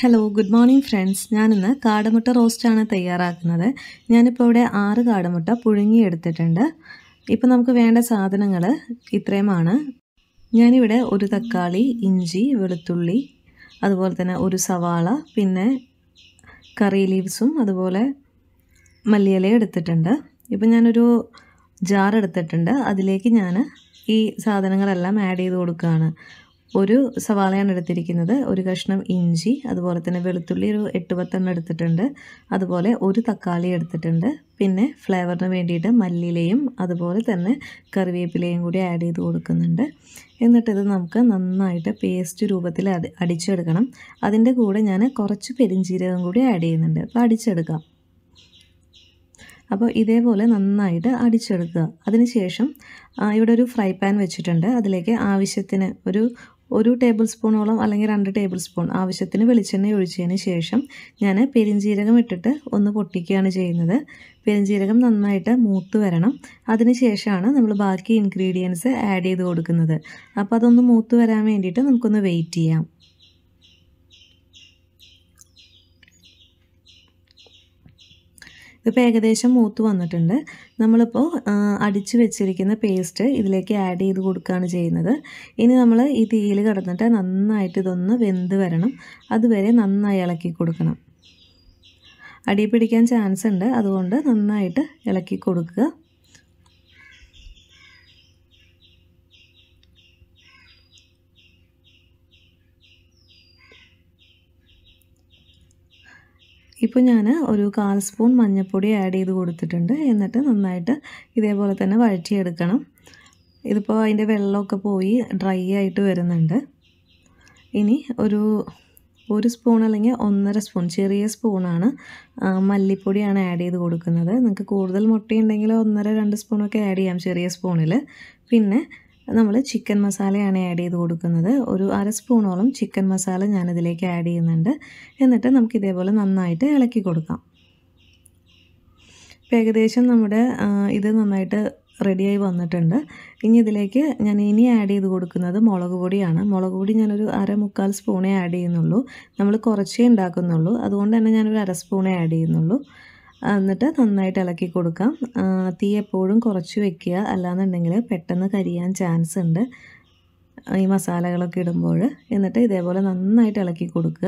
Hello good morning friends. ഞാനിന്ന് കാടമുട്ട റോസ്റ്റാണ് തയ്യാറാക്കുന്നത്. ഞാനിപ്പോൾ ഇവിടെ 6 കാടമുട്ട പുഴുങ്ങിയെടുത്തിട്ടുണ്ട്. ഇപ്പോൾ നമുക്ക് വേണ്ട സാധനങ്ങൾ ഇത്രയുമാണ്. ഞാനിവിടെ ഒരു തക്കാളി, ഇഞ്ചി, വെളുത്തുള്ളി, അതുപോലെ തന്നെ ഒരു സവാള, പിന്നെ കറി ലീവ്സും അതുപോലെ മല്ലിയിലയും എടുത്തിട്ടുണ്ട്. ഇപ്പോൾ ഞാനൊരു ജാർ എടുത്തിട്ടുണ്ട്. അതിലേക്ക് ഞാൻ ഈ സാധനങ്ങളെല്ലാം ആഡ് ചെയ്ത് കൊടുക്കുകയാണ്. ഒരു സവാളയാണ് എടുത്തിരിക്കുന്നത്, ഒരു കഷ്ണം ഇഞ്ചി, അതുപോലെ തന്നെ വെളുത്തുള്ളി ഒരു 8-10 എടുത്തിട്ടുണ്ട്, അതുപോലെ ഒരു തക്കാളി എടുത്തിട്ടുണ്ട്, പിന്നെ ഫ്ലേവറിന് വേണ്ടിയിട്ട് മല്ലിയിലയും അതുപോലെ തന്നെ കറിവേപ്പിലയും കൂടി ആഡ് ചെയ്ത് കൊടുക്കുന്നുണ്ട്. എന്നിട്ടിത് നമുക്ക് നന്നായിട്ട് പേസ്റ്റ് രൂപത്തിൽ അടിച്ചെടുക്കണം. അതിൻ്റെ കൂടെ ഞാൻ കുറച്ച് പെരിഞ്ജീരകം കൂടി ആഡ് ചെയ്യുന്നുണ്ട്. അപ്പോൾ അടിച്ചെടുക്കാം. അപ്പോൾ ഇതേപോലെ നന്നായിട്ട് അടിച്ചെടുക്കുക. അതിനുശേഷം ഇവിടെ ഒരു ഫ്രൈ പാൻ വെച്ചിട്ടുണ്ട്. അതിലേക്ക് ആവശ്യത്തിന് ഒരു ടേബിൾ സ്പൂണോളം അല്ലെങ്കിൽ 2 ടേബിൾ സ്പൂൺ ആവശ്യത്തിന് വെളിച്ചെണ്ണ ഒഴിച്ചതിന് ശേഷം ഞാൻ പെരിഞ്ജീരകം ഇട്ടിട്ട് ഒന്ന് പൊട്ടിക്കുകയാണ് ചെയ്യുന്നത്. പെരിഞ്ജീരകം നന്നായിട്ട് മൂത്ത് വരണം. അതിന് ശേഷമാണ് നമ്മൾ ബാക്കി ഇൻഗ്രീഡിയൻസ് ആഡ് ചെയ്ത് കൊടുക്കുന്നത്. അപ്പോൾ അതൊന്ന് മൂത്ത് വരാൻ വേണ്ടിയിട്ട് നമുക്കൊന്ന് വെയിറ്റ് ചെയ്യാം. ഇതിപ്പോൾ ഏകദേശം മൂത്ത് വന്നിട്ടുണ്ട്. നമ്മളിപ്പോൾ അടിച്ച് വെച്ചിരിക്കുന്ന പേസ്റ്റ് ഇതിലേക്ക് ആഡ് ചെയ്ത് കൊടുക്കുകയാണ് ചെയ്യുന്നത്. ഇനി നമ്മൾ ഈ തീയിൽ കിടന്നിട്ട് നന്നായിട്ട് ഇതൊന്ന് വെന്ത് വരണം. അതുവരെ നന്നായി ഇളക്കി കൊടുക്കണം. അടി പിടിക്കാൻ ചാൻസ് ഉണ്ട്, അതുകൊണ്ട് നന്നായിട്ട് ഇളക്കി കൊടുക്കുക. ഇപ്പോൾ ഞാൻ ഒരു 1/4 സ്പൂൺ മഞ്ഞൾപ്പൊടി ആഡ് ചെയ്ത് കൊടുത്തിട്ടുണ്ട്. എന്നിട്ട് നന്നായിട്ട് ഇതേപോലെ തന്നെ വഴറ്റിയെടുക്കണം. ഇതിപ്പോൾ അതിൻ്റെ വെള്ളമൊക്കെ പോയി ഡ്രൈ ആയിട്ട് വരുന്നുണ്ട്. ഇനി ഒരു സ്പൂൺ അല്ലെങ്കിൽ 1.5 സ്പൂൺ, ചെറിയ സ്പൂണാണ് മല്ലിപ്പൊടിയാണ് ആഡ് ചെയ്ത് കൊടുക്കുന്നത്. നിങ്ങൾക്ക് കൂടുതൽ മുട്ടയുണ്ടെങ്കിൽ 1.5-2 സ്പൂണൊക്കെ ആഡ് ചെയ്യാം ചെറിയ സ്പൂണിൽ. പിന്നെ നമ്മൾ ചിക്കൻ മസാലയാണ് ആഡ് ചെയ്ത് കൊടുക്കുന്നത്. ഒരു 1/2 സ്പൂണോളം ചിക്കൻ മസാല ഞാനിതിലേക്ക് ആഡ് ചെയ്യുന്നുണ്ട്. എന്നിട്ട് നമുക്ക് ഇതേപോലെ നന്നായിട്ട് ഇളക്കി കൊടുക്കാം. ഇപ്പോൾ ഏകദേശം നമ്മുടെ ഇത് നന്നായിട്ട് റെഡിയായി വന്നിട്ടുണ്ട്. ഇനി ഇതിലേക്ക് ഞാൻ ആഡ് ചെയ്ത് കൊടുക്കുന്നത് മുളക് പൊടിയാണ്. മുളക് പൊടി ഞാനൊരു 1/4 സ്പൂണേ ആഡ് ചെയ്യുന്നുള്ളൂ. നമ്മൾ കുറച്ചേ ഉണ്ടാക്കുന്നുള്ളൂ, അതുകൊണ്ട് തന്നെ ഞാനൊരു 1/2 സ്പൂണേ ആഡ് ചെയ്യുന്നുള്ളൂ. എന്നിട്ട് നന്നായിട്ട് ഇളക്കി കൊടുക്കാം. തീ എപ്പോഴും കുറച്ച് വെക്കുക, അല്ലാന്നുണ്ടെങ്കിൽ പെട്ടെന്ന് കരിയാൻ ചാൻസ് ഉണ്ട് ഈ മസാലകളൊക്കെ ഇടുമ്പോൾ. എന്നിട്ട് ഇതേപോലെ നന്നായിട്ട് ഇളക്കി കൊടുക്കുക.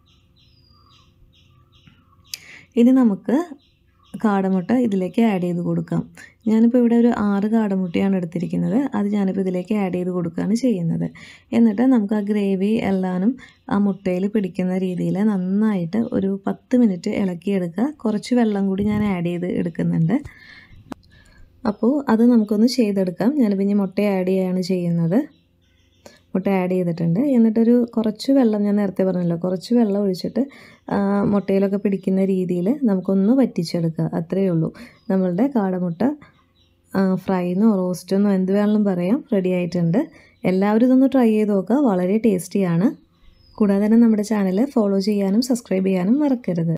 ഇനി നമുക്ക് കാടമുട്ട ഇതിലേക്ക് ആഡ് ചെയ്ത് കൊടുക്കാം. ഞാനിപ്പോൾ ഇവിടെ ഒരു 6 കാടമുട്ടയാണ് എടുത്തിരിക്കുന്നത്. അത് ഞാനിപ്പോൾ ഇതിലേക്ക് ആഡ് ചെയ്ത് കൊടുക്കുകയാണ് ചെയ്യുന്നത്. എന്നിട്ട് നമുക്ക് ആ ഗ്രേവി എല്ലാനും ആ മുട്ടയിൽ പിടിക്കുന്ന രീതിയിൽ നന്നായിട്ട് ഒരു 10 മിനിറ്റ് ഇളക്കിയെടുക്കുക. കുറച്ച് വെള്ളം കൂടി ഞാൻ ആഡ് ചെയ്ത് എടുക്കുന്നുണ്ട്. അപ്പോൾ അത് നമുക്കൊന്ന് ചെയ്തെടുക്കാം. ഞാനിപ്പോൾ ഇനി മുട്ട ആഡ് ചെയ്യുകയാണ് ചെയ്യുന്നത്. മുട്ട ആഡ് ചെയ്തിട്ടുണ്ട്. എന്നിട്ടൊരു കുറച്ച് വെള്ളം, ഞാൻ നേരത്തെ പറഞ്ഞല്ലോ, കുറച്ച് വെള്ളം ഒഴിച്ചിട്ട് മുട്ടയിലൊക്കെ പിടിക്കുന്ന രീതിയിൽ നമുക്കൊന്ന് വറ്റിച്ചെടുക്കുക. അത്രയേ ഉള്ളൂ. നമ്മളുടെ കാടമുട്ട ഫ്രൈന്നോ റോസ്റ്റെന്നോ എന്ത് വേണമെങ്കിലും പറയാം, റെഡി ആയിട്ടുണ്ട്. എല്ലാവരും ഇതൊന്ന് ട്രൈ ചെയ്ത് നോക്കുക. വളരെ ടേസ്റ്റിയാണ്. കൂടാതെ തന്നെ നമ്മുടെ ചാനൽ ഫോളോ ചെയ്യാനും സബ്സ്ക്രൈബ് ചെയ്യാനും മറക്കരുത്.